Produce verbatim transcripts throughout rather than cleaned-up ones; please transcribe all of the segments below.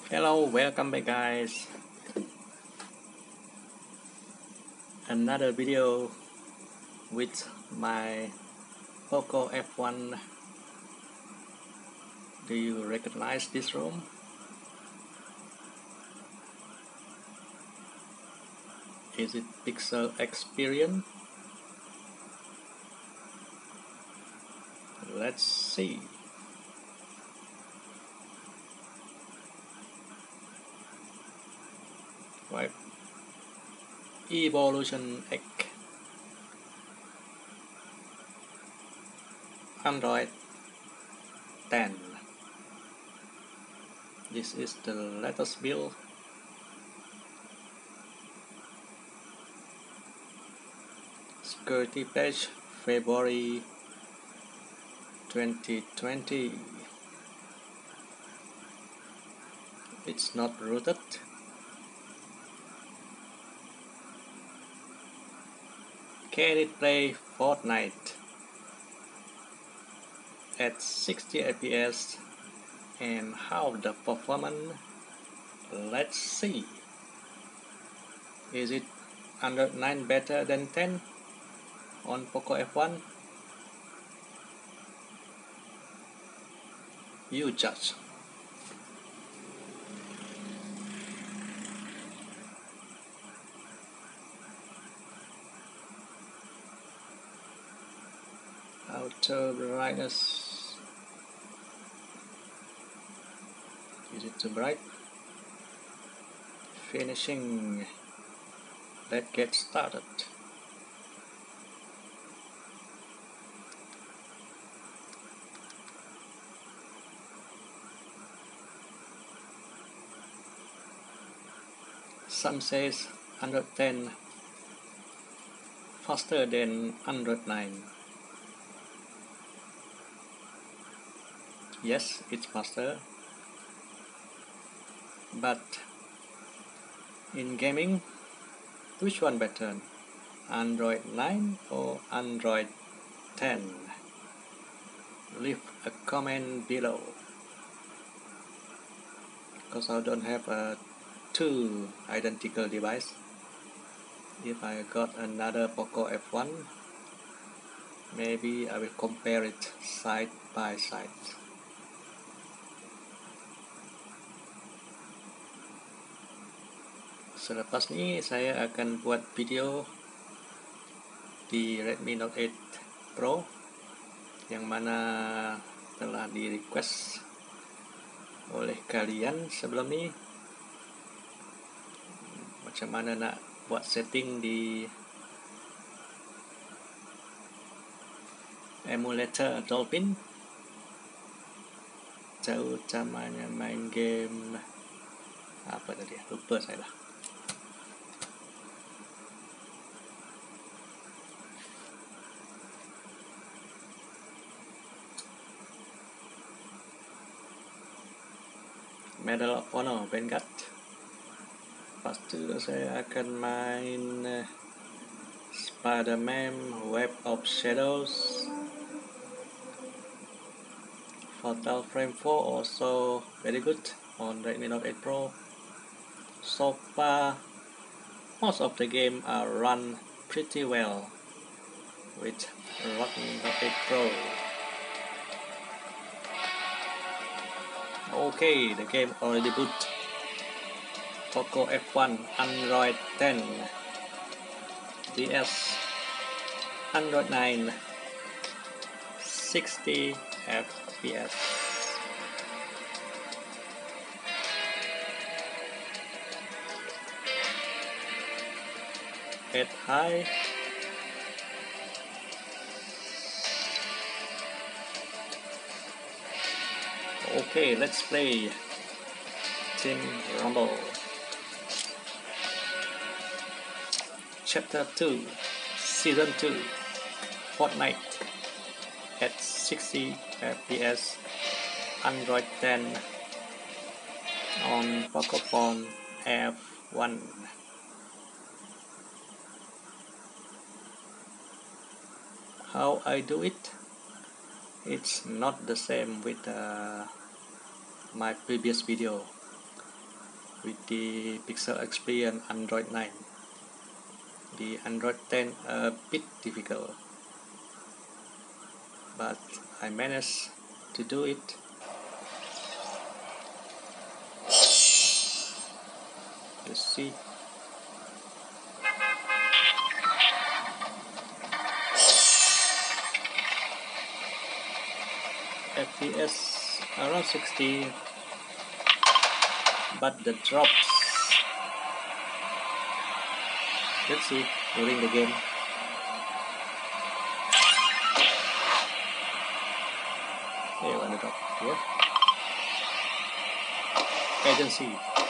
Hello, welcome back guys. Another video with my Poco F one. Do you recognize this room? Is it Pixel Experience? Let's see. Right. Evolution X. Android ten. This is the latest build. Security page February twenty twenty. It's not rooted. Can it play Fortnite at sixty F P S and how the performance? Let's see. Is it Android nine better than ten on Poco F one? You judge. Auto brightness. Is it too bright? Finishing. Let's get started. Some says Android ten faster than Android nine. Yes, it's faster, but in gaming, which one better? Android nine or Android ten? Leave a comment below, because I don't have a two identical device. If I got another Poco F one, maybe I will compare it side by side. Selepas ini saya akan buat video di Redmi Note eight Pro yang mana telah di request oleh kalian sebelum ini, macam mana nak buat setting di emulator Dolphin, terutamanya main game apa tadi, lupa saya lah. Medal of Honor Vanguard. Lepas tu saya akan main uh, Spider-Man Web of Shadows. Fatal Frame four also very good on Redmi Note eight Pro. So far, most of the game are run pretty well with Redmi Note eight Pro. Okay, the game already boot. Poco F one Android ten V S Android nine sixty F P S. At high. Okay, let's play Team Rumble. Chapter two, Season two, Fortnite at sixty F P S, Android ten on Pocophone F one. How I do it? It's not the same with uh, my previous video. with the Pixel X P and Android nine. The Android ten a bit difficult, but I managed to do it. You see, F P S around sixty, but the drops, let's see during the game. Here on the top here, agency.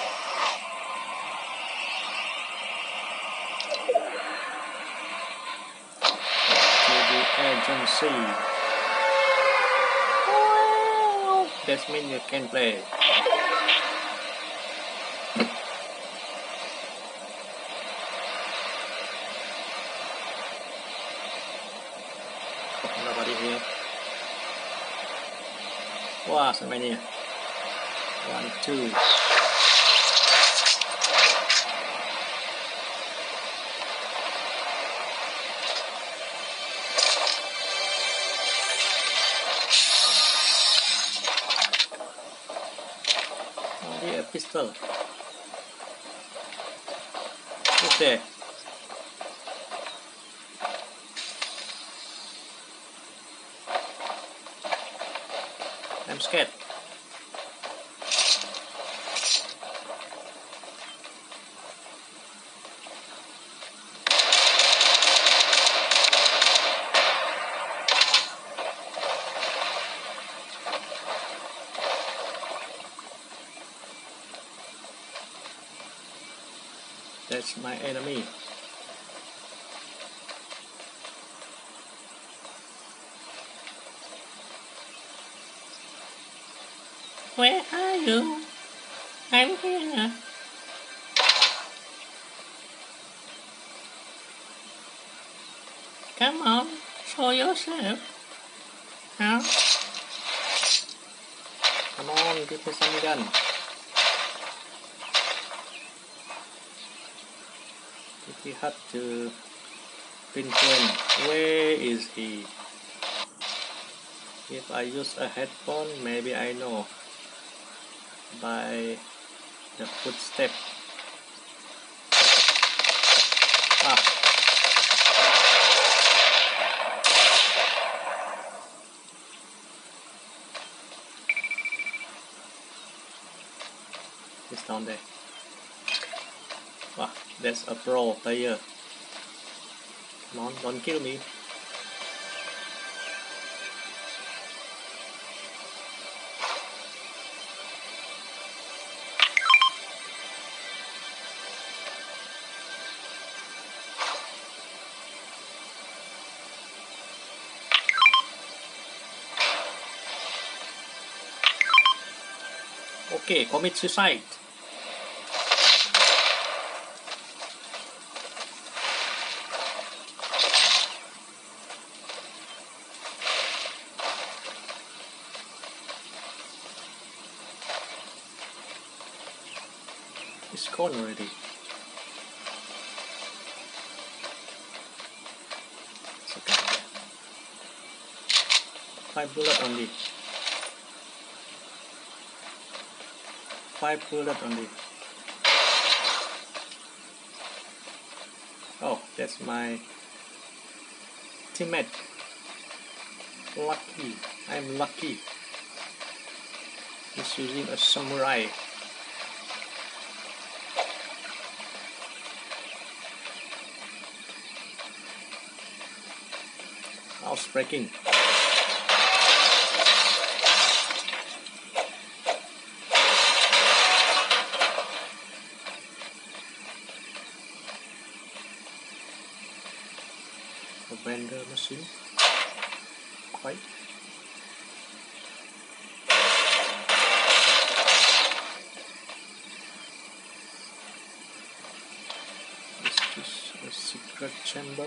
To the agency. Wow. That means you can play. Nobody here. Wow, so many. One, two. Only a pistol. Who's there? I'm scared. That's my enemy. Where are you? I'm here. Come on, show yourself. Huh? Come on, give me some gun. Pretty hard to pinpoint where is he. If I use a headphone, maybe I know by the footstep. Ah. He's down there. Wow, that's a pro player. Come on, don't kill me. Okay, commit suicide. It's gone already. It's okay. Five bullet only. Five bullet only. Oh, that's my teammate. Lucky. I'm lucky. He's using a samurai. Housebreaking. A vendor machine. Quite. Is this a secret chamber?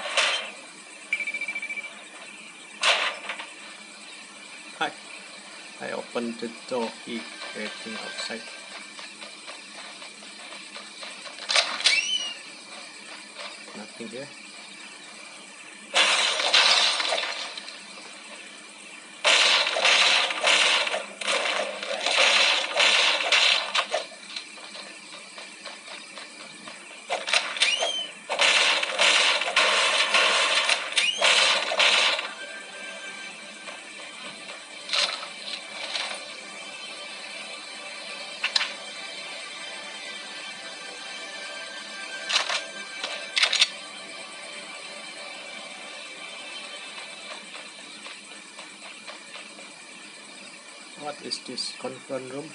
Hi. I opened the door, he waiting outside. Nothing here. What is this conference room?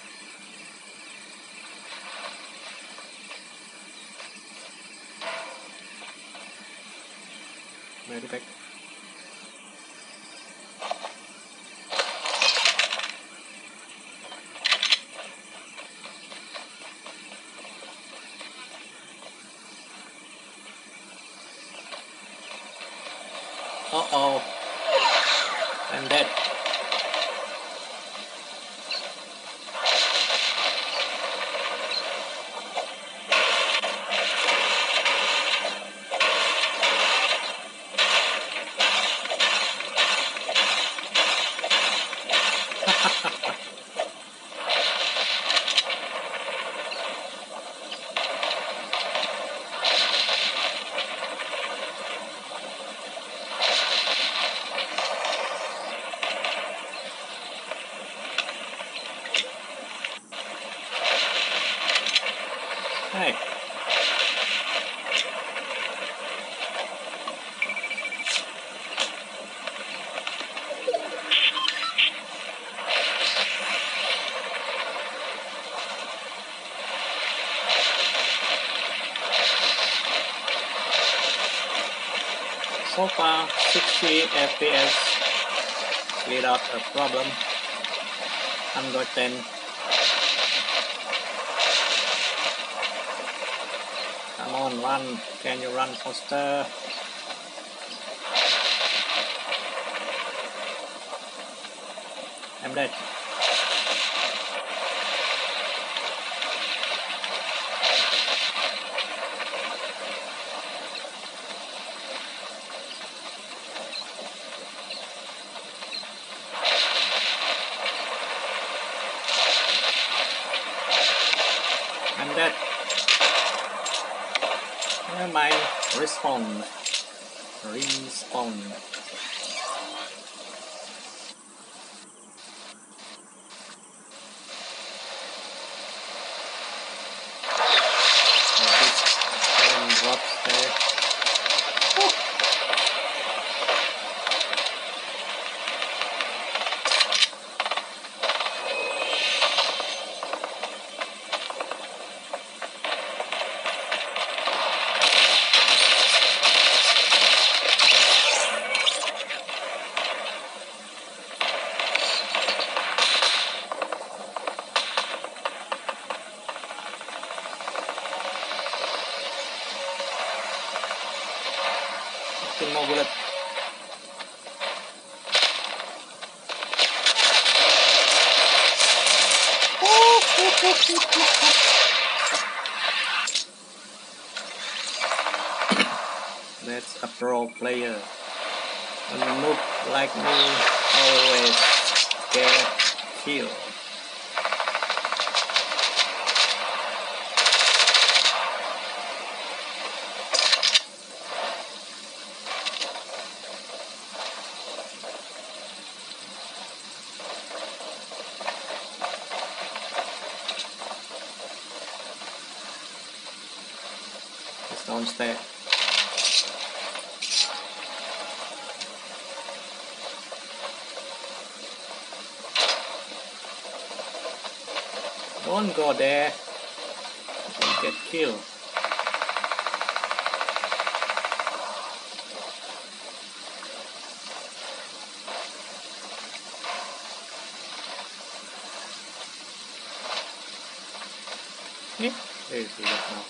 Medipack. Uh oh, I'm dead. Hey. So far, sixty F P S without a problem. one hundred ten. Come on, run. Can you run faster? I'm dead. I'm dead. Never mind. Respawn. Respawn. Drops there. Oh. fifteen more bullets. That's a pro player. A noob like me always get killed. It's downstairs. Don't go there. You'll get killed. Yeah, there is the now.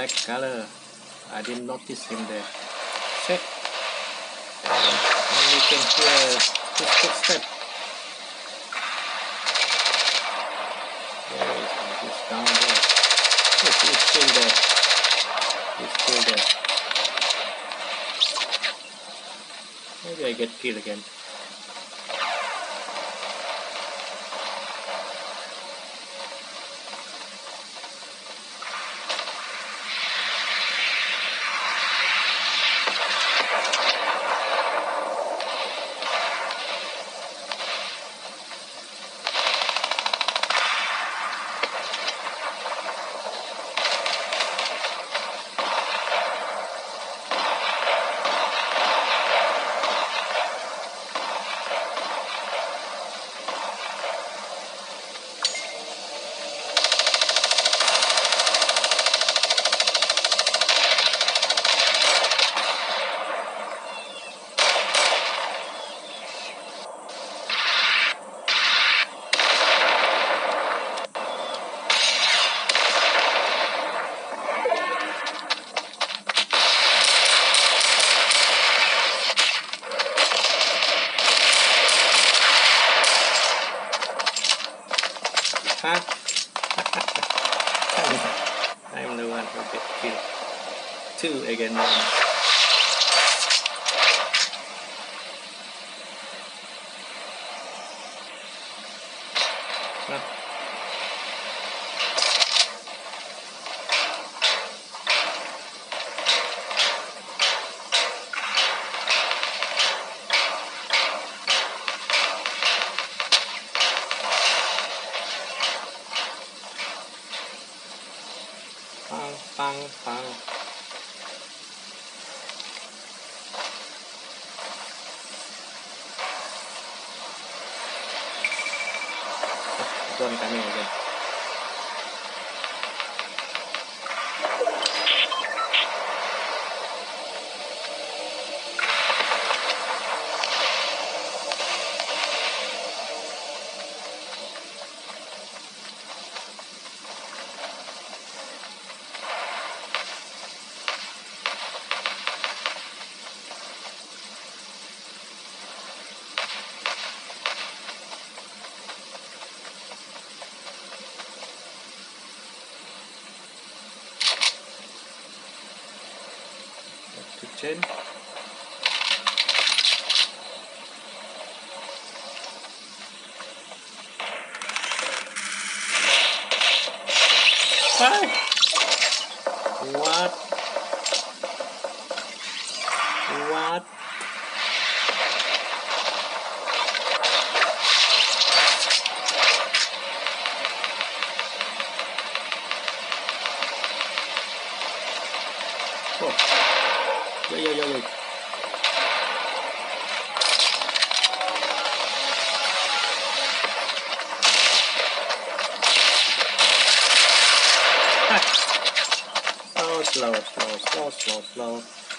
black color. I didn't notice him there. Check. And you can hear his footsteps. There is he's down there. Yes, he's still there. He's still there. Maybe I get killed again. Huh? I'm the one who gets killed. Two again now. Huh? Pang, pang, pang. Zone coming again. Kitchen. What? What? What? Oh. Yo, yo, yo, yo. So slow, slow, slow, slow, slow.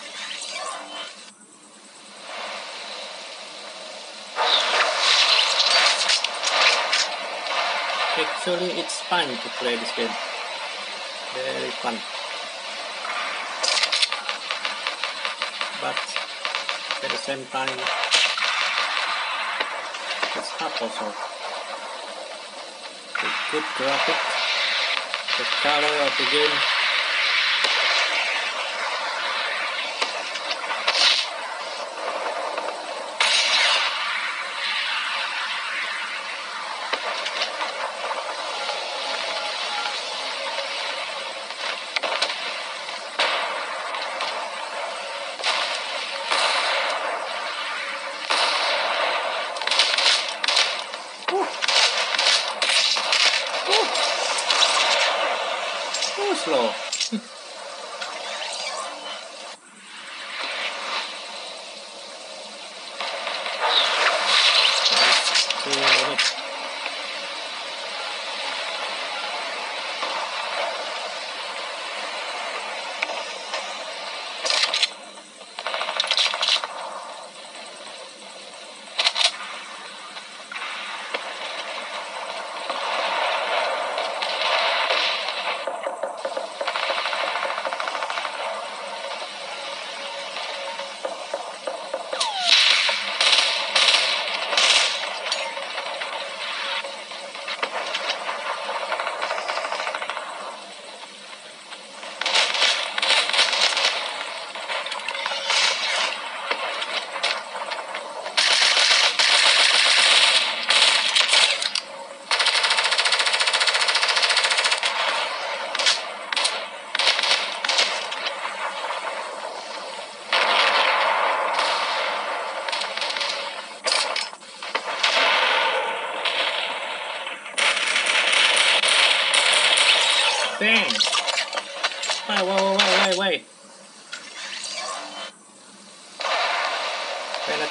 Actually, it's fun to play this game. Very fun. But at the same time, it's hard also. The good graphic, the color of the game. Too slow. Two minutes.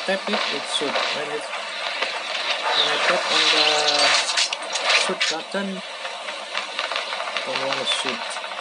tap it, it shoot. When it when I tap on the shoot button, don't want to shoot.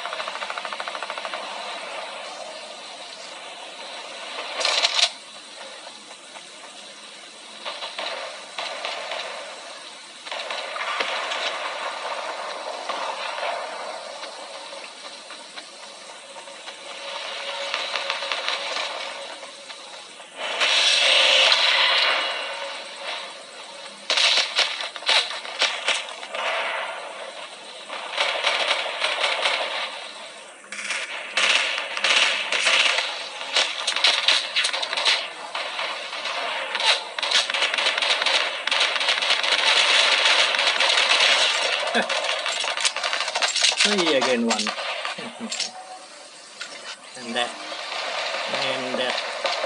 Three again one. And that. And that.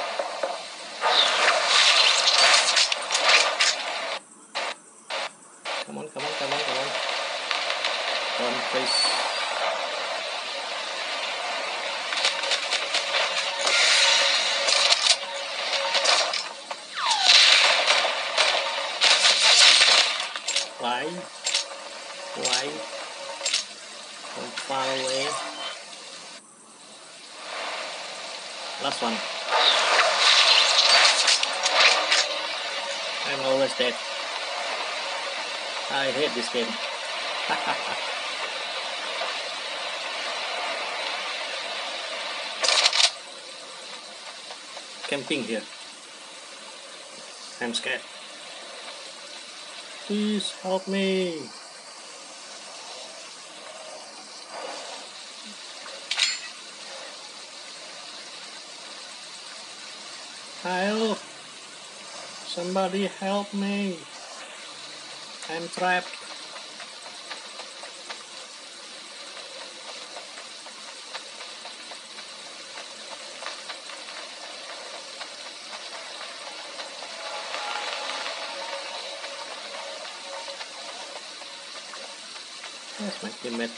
Come on, come on, come on, come on. Don't please. Why? Why? From far away. Last one. I'm always dead. I hate this game. Camping here. I'm scared. Please help me. Help! Somebody help me! I'm trapped. Where's my teammate?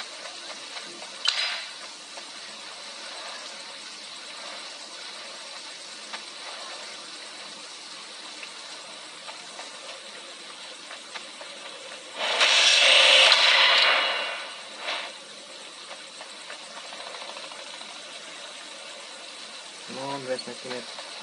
Come on, where's my teammate?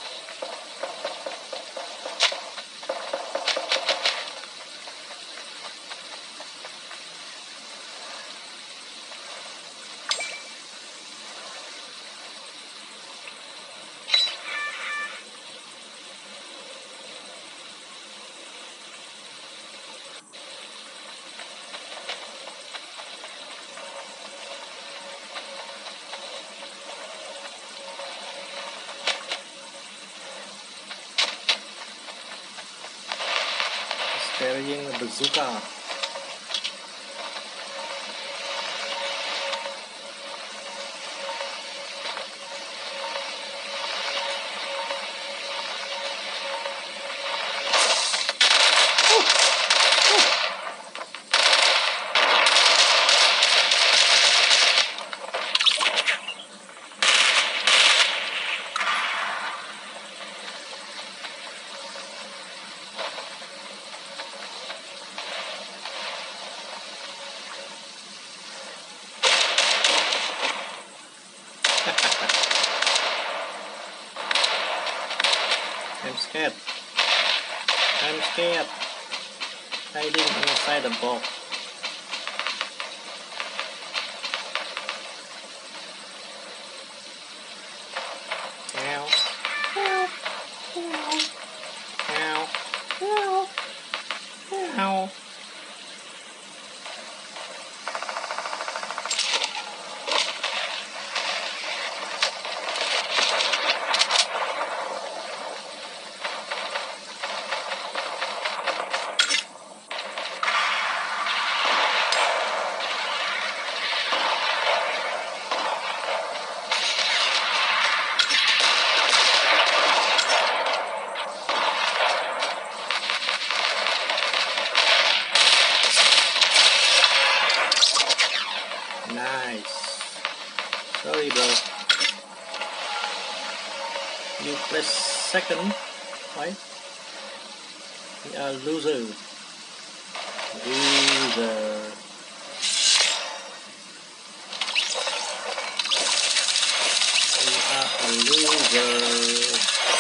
Carrying a bazooka. I'm scared. I'm scared. Hiding inside the box. Ow. Ow. Ow. Ow. Ow. Ow. Nice. Sorry bro. You press second Why? We are loser. Loser. We are a loser.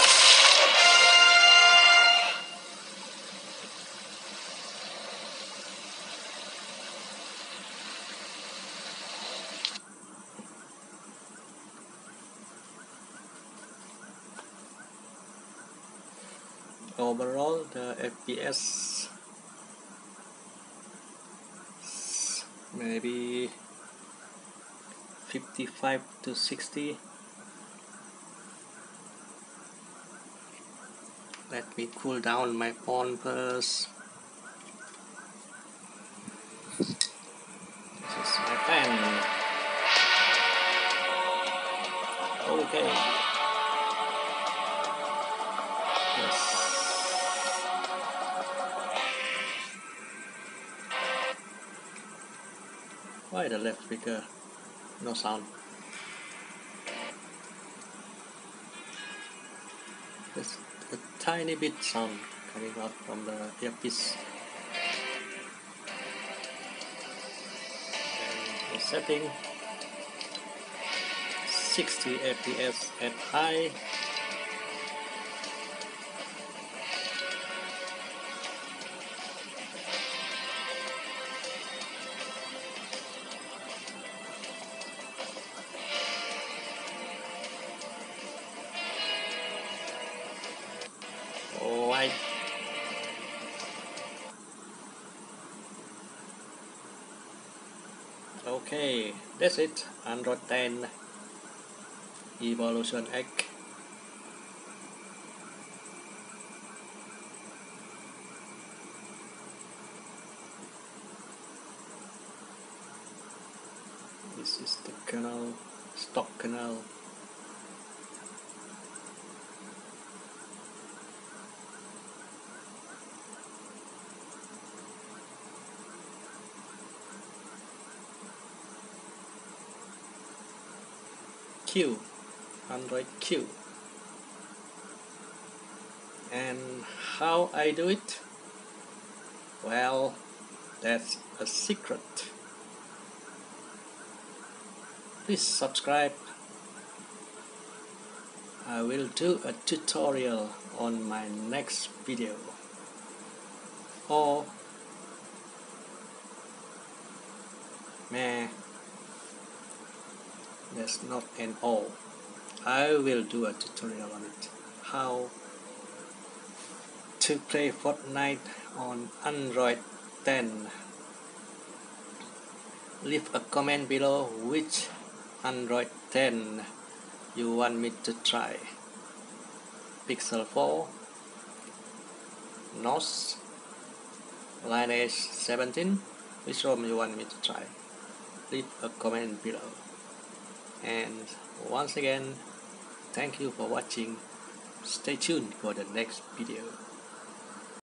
Overall, the F P S maybe fifty-five to sixty. Let me cool down my phone first. This is my fan. Okay. Yes. Why the left speaker? No sound. There's a tiny bit sound coming out from the earpiece. And the setting sixty F P S at high. Alright. Okay, that's it. Android ten Evolution X. This is the kernel, stock kernel. Q, Android Q. And how I do it? Well, that's a secret. Please subscribe. I will do a tutorial on my next video. Or meh, that's not an all. I will do a tutorial on it. How to play Fortnite on Android ten. Leave a comment below which Android ten you want me to try. Pixel four, N O S, Lineage seventeen, which ROM you want me to try. Leave a comment below. And once again, thank you for watching. Stay tuned for the next video.